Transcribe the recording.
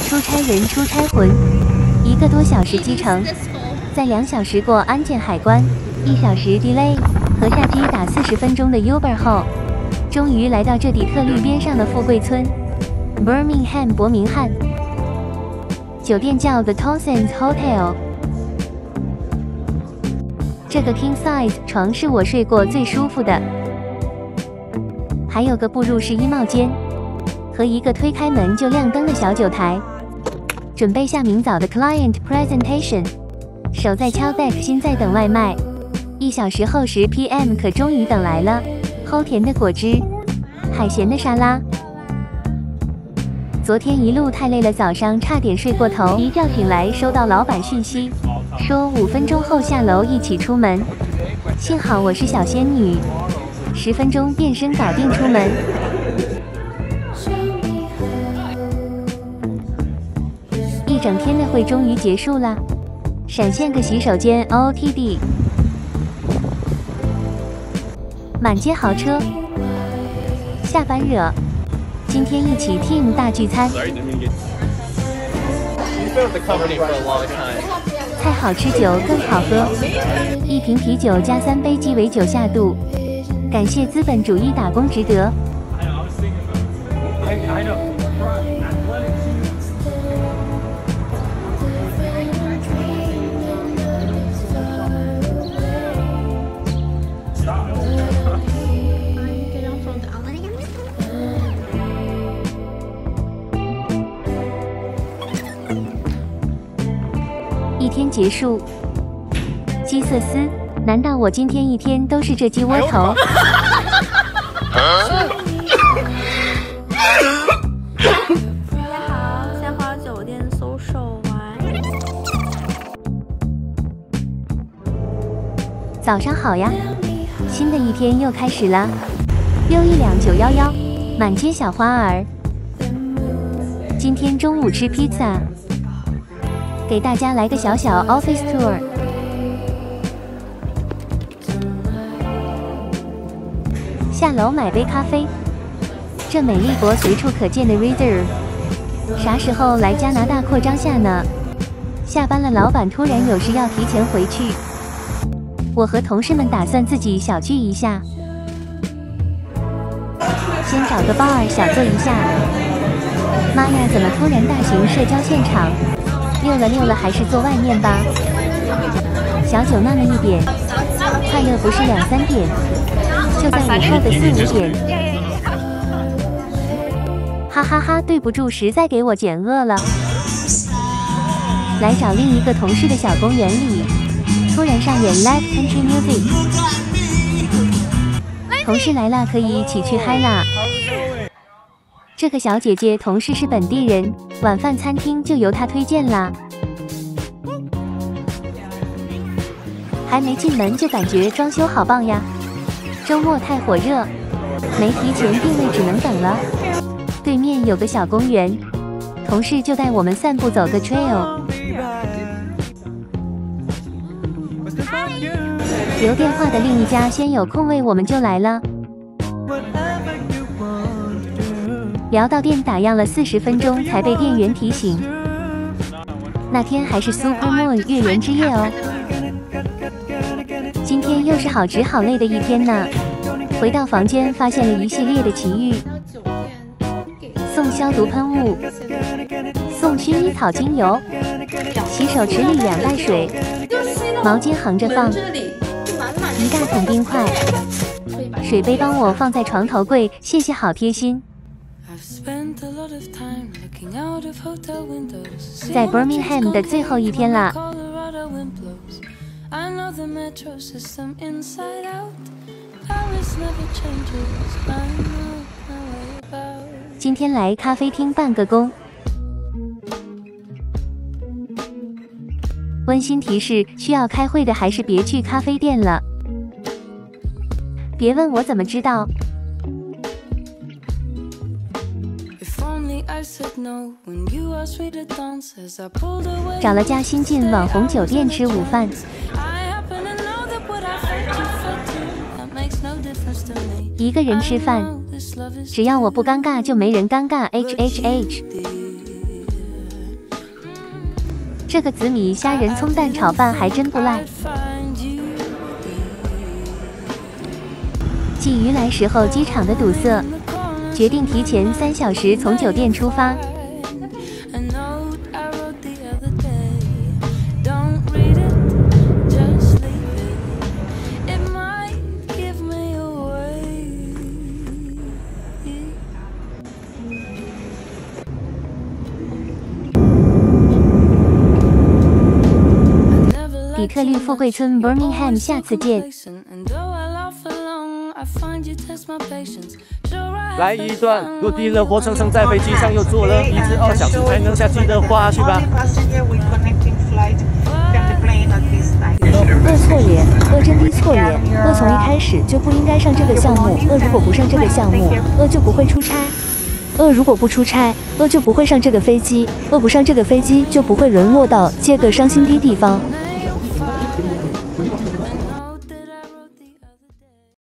出差人出差魂，1个多小时机程，在2小时过安检海关，1小时 delay 和下机打40分钟的 Uber 后，终于来到这底特律边上的富贵村 Birmingham 伯明翰。酒店叫 The Townsends Hotel。这个 king size 床是我睡过最舒服的，还有个步入式衣帽间和一个推开门就亮灯的小酒台，准备下明早的 client presentation。手在敲 deck， 心在等外卖。1小时后10 PM 可终于等来了，齁甜的果汁，海鲜的沙拉。昨天一路太累了，早上差点睡过头，一觉醒来收到老板讯息，说5分钟后下楼一起出门。幸好我是小仙女，10分钟变身搞定出门。一整天的会终于结束了，闪现个洗手间 OOTD， 满街豪车，下班惹。今天一起 team 大聚餐，菜好吃酒更好喝，1瓶啤酒加3杯鸡尾酒下肚，感谢资本主义打工值得。一天结束，鸡瑟斯，难道我今天一天都是这鸡窝头？ 大家好，鲜花酒店social完。 早上好呀，新的一天又开始了。6一2 911，满街小花儿。今天中午吃披萨。给大家来个小小 office tour。下楼买杯咖啡。这美丽国随处可见的 reserve， 啥时候来加拿大扩张下呢？下班了，老板突然有事要提前回去，我和同事们打算自己小聚一下，先找个 bar 小坐一下。妈呀，怎么突然大型社交现场？溜了，还是坐外面吧。小酒那么一点，快乐不是2、3点，就在午后的4、5点。哈哈哈，对不住，实在给我减饿了。来找另一个同事的小公园里，突然上演 live country music。同事来了，可以一起去嗨啦。这个小姐姐同事是本地人，晚饭餐厅就由她推荐啦。还没进门就感觉装修好棒呀！周末太火热，没提前定位只能等了。对面有个小公园，同事就带我们散步走个 trail。留电话的另一家先有空位，我们就来了。聊到店打烊了40分钟才被店员提醒。那天还是 Super Moon 月圆之夜哦。今天又是好值好累的一天呢。回到房间发现了一系列的奇遇：送消毒喷雾，送薰衣草精油，洗手池里2袋水，毛巾横着放，一大桶冰块，水杯帮我放在床头柜，谢谢，好贴心。在 Birmingham 的最后一天啦。今天来咖啡厅办个工。温馨提示：需要开会的还是别去咖啡店了。别问我怎么知道。找了家新进网红酒店吃午饭。一个人吃饭，只要我不尴尬就没人尴尬。HHH。 这个紫米虾仁葱蛋炒饭还真不赖。继鱼来时候机场的堵塞，决定提前3小时从酒店出发。底特律富贵村 Birmingham， 下次见。 来一段，落地了，活生生在飞机上又坐了1至2小时才能下去的话，去吧。 错也，真的错也，从一开始就不应该上这个项目，如果不上这个项目，就不会出差。如果不出差，就不会上这个飞机，不上这个飞机就不会沦落到这个伤心的地方。